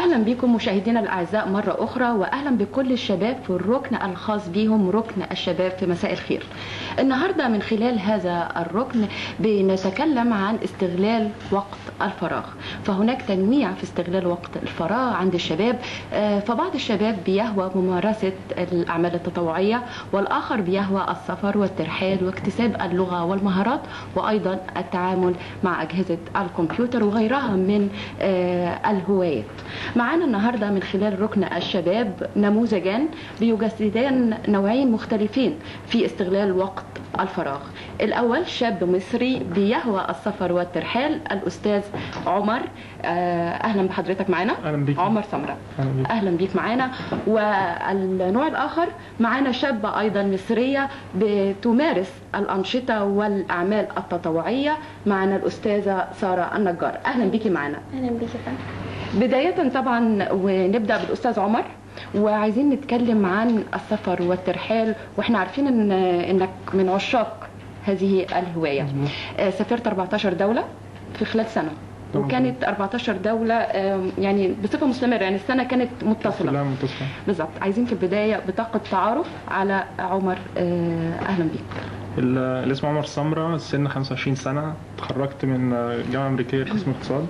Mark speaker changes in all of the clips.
Speaker 1: أهلا بكم مشاهدينا الأعزاء مرة أخرى، وأهلا بكل الشباب في الركن الخاص بهم، ركن الشباب في مساء الخير. النهاردة من خلال هذا الركن بنتكلم عن استغلال وقت الفراغ. فهناك تنويع في استغلال وقت الفراغ عند الشباب، فبعض الشباب بيهوى ممارسة الأعمال التطوعية، والآخر بيهوى السفر والترحال واكتساب اللغة والمهارات، وأيضا التعامل مع أجهزة الكمبيوتر وغيرها من الهوايات. معانا النهارده من خلال ركن الشباب نموذجان بيجسدان نوعين مختلفين في استغلال وقت الفراغ. الأول شاب مصري بيهوى السفر والترحال، الأستاذ عمر. أهلا بحضرتك معانا.
Speaker 2: أهلا بيك.
Speaker 1: عمر سمرا. أهلا بيك معانا. والنوع الآخر معانا شابة أيضا مصرية بتمارس الأنشطة والأعمال التطوعية، معنا الأستاذة سارة النجار. أهلا بيكي معانا.
Speaker 3: أهلا بيك يا فندم.
Speaker 1: بداية طبعا ونبدأ بالأستاذ عمر، وعايزين نتكلم عن السفر والترحال، واحنا عارفين انك من عشاق هذه الهواية. سافرت 14 دولة في خلال سنة، وكانت 14 دولة يعني بصفة مستمرة، يعني السنة كانت متصلة. بالظبط. عايزين في البداية بطاقة تعارف على عمر. أهلا بيك.
Speaker 2: الاسم عمر سمرا، السن 25 سنة، تخرجت من جامعة أمريكية قسم اقتصاد،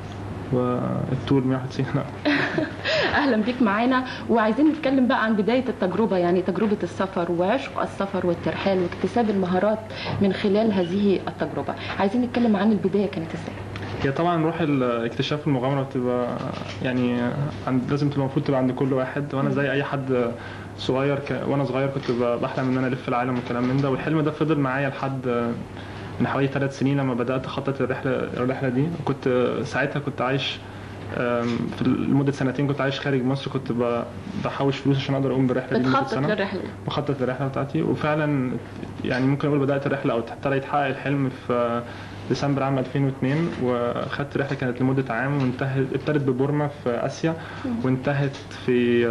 Speaker 2: والطول 191 سنة.
Speaker 1: اهلا بيك معانا. وعايزين نتكلم بقى عن بدايه التجربه، يعني تجربه السفر وعشق السفر والترحال واكتساب المهارات من خلال هذه التجربه. عايزين نتكلم عن البدايه كانت ازاي.
Speaker 2: هي طبعا روح الاكتشاف المغامره بتبقى يعني لازم تبقى المفروض تبقى عند كل واحد، وانا زي اي حد صغير وانا صغير كنت بحلم ان انا الف العالم والكلام من ده، والحلم ده فضل معايا لحد من حوالي 3 سنين لما بدات اخطط الرحله دي. كنت ساعتها كنت عايش في لمده سنتين، كنت عايش خارج مصر، كنت بحوش فلوس عشان اقدر اقوم بالرحله دي لمده سنه. بخطط للرحله بتاعتي، وفعلا يعني ممكن اقول بدات الرحله او ابتدى يتحقق الحلم في ديسمبر عام 2002، وخدت رحله كانت لمده عام، ابتدت ببورما في اسيا، وانتهت في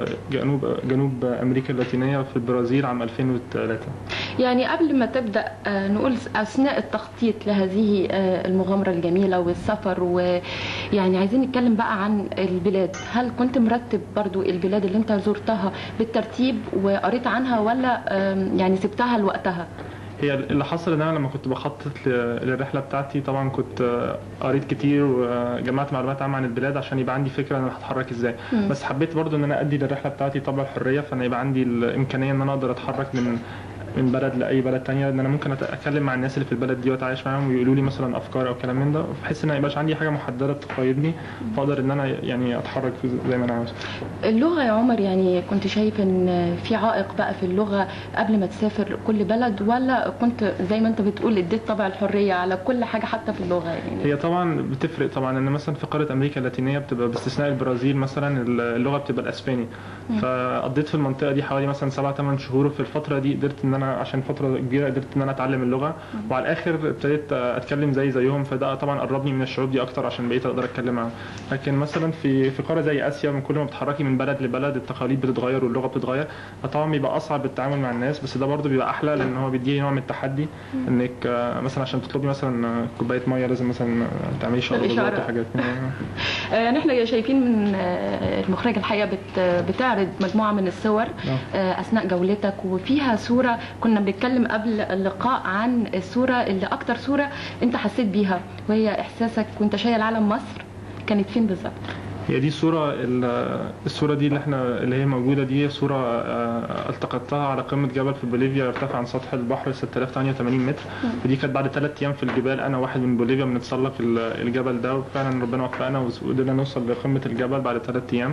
Speaker 2: جنوب امريكا اللاتينيه في البرازيل عام 2003.
Speaker 1: يعني قبل ما تبدا نقول اثناء التخطيط لهذه المغامره الجميله والسفر، ويعني عايزين نتكلم بقى عن البلاد. هل كنت مرتب برضو البلاد اللي انت زرتها بالترتيب وقريت عنها، ولا يعني سبتها لوقتها؟
Speaker 2: هي اللي حصل ان انا لما كنت بخطط للرحله بتاعتي طبعا كنت قريت كتير وجمعت معلومات عامه عن البلاد عشان يبقى عندي فكره انا هتحرك ازاي. بس حبيت برضو ان انا ادي للرحله بتاعتي طابع الحريه، فانا يبقى عندي الامكانيه ان انا اقدر اتحرك من بلد لاي بلد تانية، ان انا ممكن اتكلم مع الناس اللي في البلد دي واتعايش معاهم ويقولوا لي مثلا افكار او كلام من ده، بحيث ان ما يبقاش عندي حاجه محدده تقيدني، فاقدر ان انا يعني اتحرك زي ما انا عاوز.
Speaker 1: اللغه يا عمر، يعني كنت شايف ان في عائق بقى في اللغه قبل ما تسافر كل بلد، ولا كنت زي ما انت بتقول اديت طبع الحريه على كل حاجه حتى في اللغه؟ يعني
Speaker 2: هي طبعا بتفرق طبعا، ان مثلا في قاره امريكا اللاتينيه بتبقى باستثناء البرازيل مثلا اللغه بتبقى الاسباني، فقضيت في المنطقه دي حوالي مثلا 7-8 شهور، وفي الفتره دي قدرت ان انا عشان فتره كبيره قدرت ان انا اتعلم اللغه، وعلى الاخر ابتديت اتكلم زيهم، فده طبعا قربني من الشعوب دي اكتر عشان بقيت اقدر اتكلم معاهم. لكن مثلا في قاره زي اسيا، من كل ما بتتحركي من بلد لبلد التقاليد بتتغير واللغه بتتغير، فطبعا بيبقى اصعب التعامل مع الناس، بس ده برضو بيبقى احلى لان هو بيديني نوع من التحدي، انك مثلا عشان تطلبي مثلا كوبايه ميه لازم مثلا تعملي شغلات وحاجات.
Speaker 1: نحن شايفين من المخرج الحقيقه بتعرض مجموعه من الصور اثناء جولتك، وفيها صوره كنا بنتكلم قبل اللقاء عن الصوره اللي اكتر صوره انت حسيت بيها، وهي احساسك وانت شايل علم مصر. كانت فين بالظبط؟
Speaker 2: هي دي الصورة دي اللي هي موجودة دي، صورة التقطتها على قمة جبل في بوليفيا يرتفع عن سطح البحر 6088 متر، ودي كانت بعد 3 أيام في الجبال. أنا واحد من بوليفيا بنتسلق الجبل ده، وفعلا ربنا وفقنا وقدرنا نوصل لقمة الجبل بعد 3 أيام.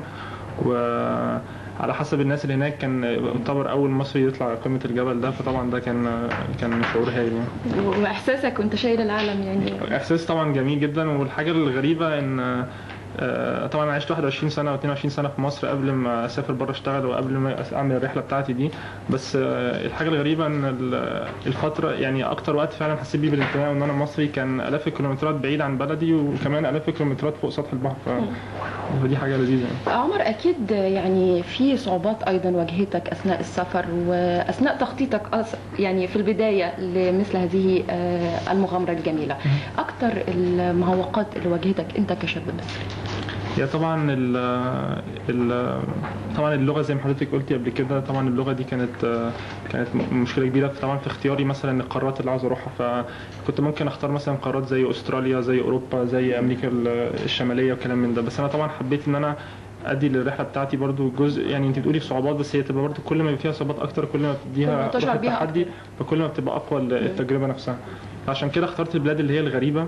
Speaker 2: وعلى حسب الناس اللي هناك كان يعتبر أول مصري يطلع قمة الجبل ده، فطبعا ده كان شعور هايل يعني.
Speaker 1: وإحساسك وأنت شايل العالم يعني؟
Speaker 2: إحساس طبعا جميل جدا. والحاجة الغريبة إن طبعا انا عشت 21 سنه او 22 سنه في مصر قبل ما اسافر بره اشتغل وقبل ما اعمل الرحله بتاعتي دي، بس الحاجه الغريبه ان الفتره يعني اكتر وقت فعلا حسيت بيه بالانتماء وان انا مصري كان الاف الكيلومترات بعيد عن بلدي، وكمان الاف الكيلومترات فوق سطح البحر، فدي حاجه لذيذه يعني.
Speaker 1: عمر، اكيد يعني في صعوبات ايضا واجهتك اثناء السفر واثناء تخطيطك يعني في البدايه لمثل هذه المغامره الجميله. اكتر المعوقات اللي واجهتك انت كشاب مصري؟
Speaker 2: هي طبعا طبعا اللغه زي ما حضرتك قلتي قبل كده، طبعا اللغه دي كانت مشكله كبيره طبعا في اختياري مثلا القارات اللي عاوز اروحها. فكنت ممكن اختار مثلا قارات زي استراليا، زي اوروبا، زي امريكا الشماليه وكلام من ده. بس انا طبعا حبيت ان انا ادي للرحله بتاعتي برضو جزء، يعني انت بتقولي في صعوبات، بس هي تبقى برضو كل ما يبقى فيها صعوبات اكتر كل ما بتديها روح التحدي، فكل ما بتبقى اقوى التجربه نفسها. عشان كده اخترت البلاد اللي هي الغريبه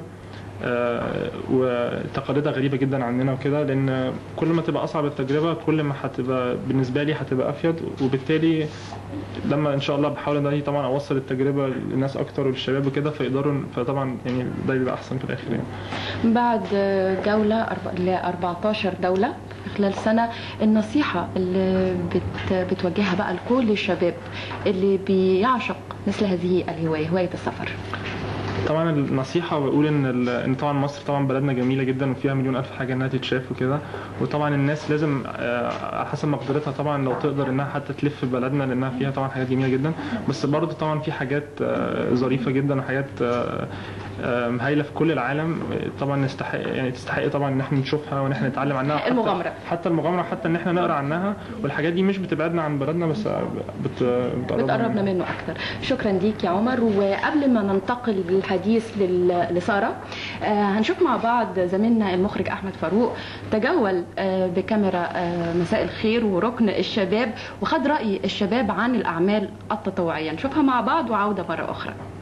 Speaker 2: وتقاليدها غريبه جدا عننا وكده، لان كل ما تبقى اصعب التجربه كل ما هتبقى بالنسبه لي هتبقى افيد. وبالتالي لما ان شاء الله بحاول ان انا طبعا اوصل التجربه للناس اكتر وللشباب وكده فيقدروا، فطبعا يعني ده يبقى احسن في الاخر يعني.
Speaker 1: بعد جوله ل 14 دوله خلال سنه، النصيحه اللي بتوجهها بقى لكل الشباب اللي بيعشق مثل هذه الهوايه، هوايه السفر؟
Speaker 2: طبعا النصيحه بقول ان طبعا مصر طبعا بلدنا جميله جدا وفيها مليون الف حاجه انها تتشاف وكده، وطبعا الناس لازم على حسب مقدرتها طبعا لو تقدر انها حتى تلف في بلدنا لانها فيها طبعا حاجات جميله جدا. بس برضه طبعا في حاجات ظريفه جدا وحاجات هايله في كل العالم طبعا تستحق طبعا ان احنا نشوفها وان احنا نتعلم عنها. حتى المغامره، حتى ان احنا نقرا عنها، والحاجات دي مش بتبعدنا عن بلدنا بس
Speaker 1: بتقربنا منه اكتر. شكرا ليك يا عمر. وقبل ما ننتقل بالحديث لساره، هنشوف مع بعض زميلنا المخرج احمد فاروق تجول بكاميرا مساء الخير وركن الشباب وخد راي الشباب عن الاعمال التطوعيه. نشوفها مع بعض وعوده مره اخرى.